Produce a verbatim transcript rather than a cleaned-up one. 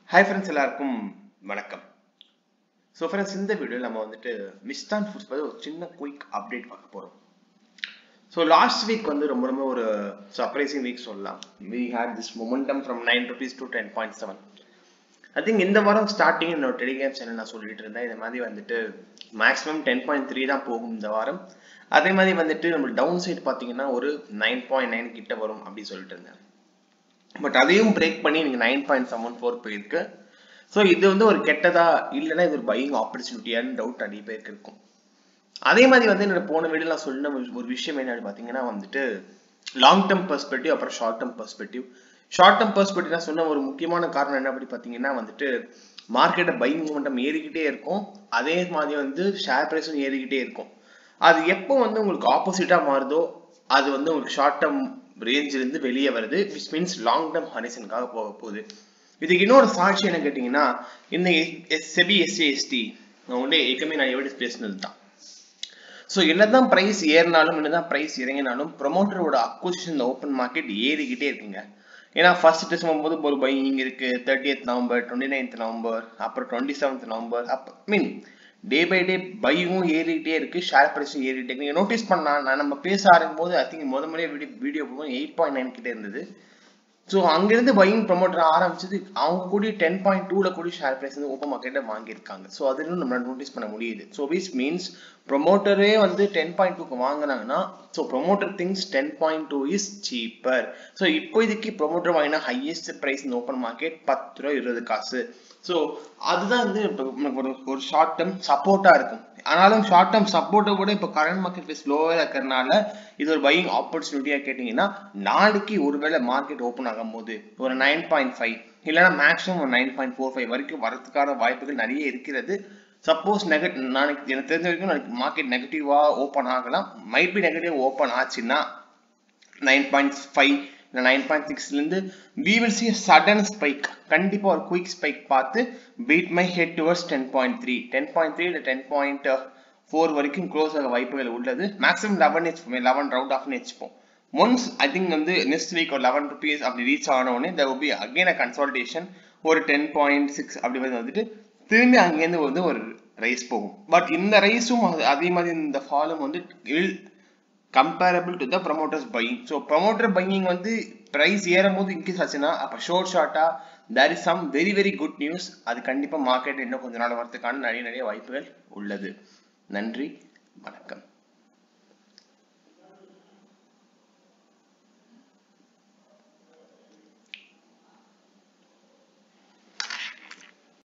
Hi friends, எல்லாருக்கும் வணக்கம். So friends, இந்த வீடியோல நம்ம வந்துட்டு மிஸ்டான் ஃபுட்ஸ் பத்தி ஒரு சின்ன குயிக் அப்டேட் பார்க்க போறோம். So last week வந்து ரொம்ப ரொம்ப ஒரு surprising week சொல்லலாம். We had this momentum from nine rupees to ten point seven. I think இந்த வாரம் ஸ்டார்டிங் என்னோட டெலிகிராம் சேனல் நான் சொல்லிட்டு இருந்தேன். இந்த மாதிரி வந்துட்டு மேக்ஸிமம் ten point three தான் போகும் இந்த வாரம். அதே மாதிரி வந்துட்டு நம்ம டவுன் சைடு பாத்தீங்கன்னா ஒரு nine point nine கிட்ட வரும் அப்படி சொல்லிட்டு இருந்தேன். பட் அதையும் பிரேக் பண்ணி நீங்க nine point seven four போயிருக்கு. ஸோ இது வந்து ஒரு கெட்டதா இல்லைன்னா இது ஒரு பையிங் ஆப்பர்ச்சுனிட்டியான்னு டவுட் நிறைய பேருக்கு இருக்கும். அதே மாதிரி வந்து என்னோட போன வீடியோ நான் சொன்ன ஒரு விஷயம் என்னன்னு பார்த்தீங்கன்னா வந்துட்டு லாங் டேர்ம் பெர்ஸ்பெக்டிவ் அப்புறம் short term perspective. Short term perspective நான் சொன்ன ஒரு முக்கியமான காரணம் என்ன அப்படி பார்த்தீங்கன்னா வந்துட்டு மார்க்கெட்டை பையிங் மூமெண்டம் ஏறிக்கிட்டே இருக்கும், அதே மாதிரி வந்து ஷேர் பிரைஸும் ஏறிக்கிட்டே இருக்கும். அது எப்போ வந்து உங்களுக்கு ஆப்போசிட்டா மாறுதோ அது வந்து உங்களுக்கு ஷார்ட் டேர்ம் ரேஞ்சில இருந்து வெளியே வருது, விச் மீன்ஸ் லாங் டேர்ம் ஹரிசனுக்காக போக போகுது. இதுக்கு இன்னொரு சாட்சி என்ன கேட்டீங்கன்னா இந்த செபி எஸ்சிஎஸ்டி உடனே ஏற்கனவே நான் எவிடன்ஸ் பேசினது தான். ஸோ என்னதான் பிரைஸ் ஏறினாலும் என்னதான் பிரைஸ் இறங்கினாலும் ப்ரொமோட்டரோட அக்விசிஷன் ஓப்பன் மார்க்கெட் ஏறிக்கிட்டே இருக்குங்க. ஏன்னா ஃபர்ஸ்ட் டிசம்பர் போது ஒரு பையிங் இருக்கு, thirtieth November, twenty ninth November, அப்புறம் டுவெண்ட்டி செவன்த் நவம்பர், அப்போ மீன் டே பை டே பையும் ஏறிக்கிட்டே இருக்கு, ஷேர் பிரைஸும் ஏறிட்டே இருக்கு. நீங்க நோட்டீஸ் பண்ணா நான் நம்ம பேச ஆரம்பிக்கும் போது ஐ திங்க் முத முறையே வீடியோ வீடியோ போகும் எயிட் பாயிண்ட் நைன் கிட்ட இருந்தது. ஸோ அங்கிருந்து பையிங் ப்ரொமோட்டர் ஆரம்பிச்சது அவங்க கூட டென் பாயிண்ட் டூல கூட ஷேர் பிரைஸ் வந்து ஓப்பன் மார்க்கெட்ல வாங்கியிருக்காங்க. ஸோ அது இன்னும் நம்ம நோட்டீஸ் பண்ண முடியுது. ஸோ விச் மீன்ஸ் ப்ரொமோட்டரே வந்து டென் பாயிண்ட் டூக்கு வாங்கினாங்கன்னா so promoter things ten point two is cheaper. So இப்போதைக்கு ப்ரொமோட்டர் வாங்கினா ஹையஸ்ட் பிரைஸ் இந்த ஓப்பன் மார்க்கெட் பத்து ரூபா இருபது காசு. ஸோ அதுதான் வந்து இப்போ ஒரு ஷார்ட் டேர்ம் சப்போர்ட்டா இருக்கும். ஆனாலும் ஷார்ட் டேர்ம் சப்போர்ட்டை விட இப்போ கரண்ட் மார்க்கெட் ஸ்லோவா இருக்கிறதுனால இது ஒரு பையிங் ஆப்பர்ச்சுனிட்டியா கேட்டீங்கன்னா நாளைக்கு ஒருவேளை மார்க்கெட் ஓப்பன் ஆகும் போது ஒரு நைன் பாயிண்ட் ஃபைவ் இல்லைன்னா மேக்ஸிமம் ஒரு நைன் பாயிண்ட் ஃபோர் ஃபைவ் வரைக்கும் வரதுக்கான வாய்ப்புகள் நிறைய இருக்கிறது. சப்போஸ் நெகட்டிவ் நாளைக்கு எனக்கு தெரிஞ்ச வரைக்கும் நாளைக்கு மார்க்கெட் நெகட்டிவா ஓப்பன் ஆகலாம். மைட் பி நெகட்டிவ் ஓப்பன் ஆச்சுன்னா nine point five nine point சிக்ஸ்ல இருந்து we will see a sudden spike. கண்டிப்பா ஒரு குயிக் ஸ்பைக் பார்த்து beat my head towards ten point three ten point three இல்ல ten point four வரைக்கும் close ஆக வாய்ப்புகள் உள்ளது. மேக்ஸிமம் லெவன் வச்சுப்போம், லெவன் ரவுண்ட் ஆஃப்னு வச்சுப்போம். ஒன்ஸ் ஐ திங்க் வந்து நெக்ஸ்ட் வீக் ஒரு லெவன் ருபீஸ் அப்படி ரீச் ஆன உடனே there will be again a consolidation ஒரு டென் பாயிண்ட் சிக்ஸ் அப்படி வந்துட்டு திரும்பி அங்கேருந்து வந்து ஒரு ரைஸ் போகும். பட் இந்த ரைஸும் அதே மாதிரி இந்த ஃபாலும் வந்து comparable to the promoters buying. So promoter buying வந்து price ஏறும்போது increase ஆச்சுன்னா அப்ப short short there is some very very good news. அது கண்டிப்பா மார்க்கெட் இன்னும் கொஞ்ச நாள் வரதுக்கான நிறைய நிறைய வாய்ப்புகள் உள்ளது. நன்றி, வணக்கம்.